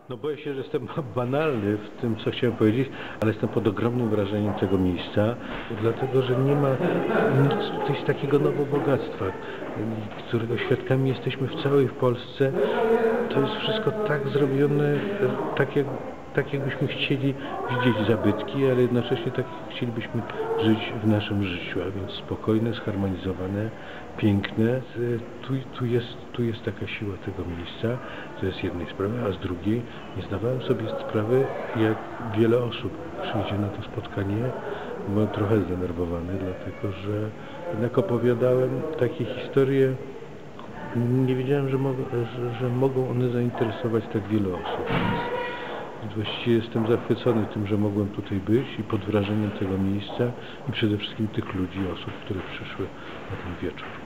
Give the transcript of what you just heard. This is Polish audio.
No boję się, że jestem banalny w tym, co chciałem powiedzieć, ale jestem pod ogromnym wrażeniem tego miejsca, dlatego, że nie ma nic tutaj takiego nowobogactwa, którego świadkami jesteśmy w całej Polsce. To jest wszystko tak zrobione, tak jakbyśmy chcieli widzieć zabytki, ale jednocześnie tak jak chcielibyśmy żyć w naszym życiu, a więc spokojne, zharmonizowane, piękne. Tu jest taka siła tego miejsca, to jest jednej sprawy, a z drugiej nie zdawałem sobie sprawy, jak wiele osób przyjdzie na to spotkanie. Byłem trochę zdenerwowany, dlatego że jednak opowiadałem takie historie. Nie wiedziałem, że mogą one zainteresować tak wiele osób. Więc właściwie jestem zachwycony tym, że mogłem tutaj być i pod wrażeniem tego miejsca i przede wszystkim tych ludzi, osób, które przyszły na ten wieczór.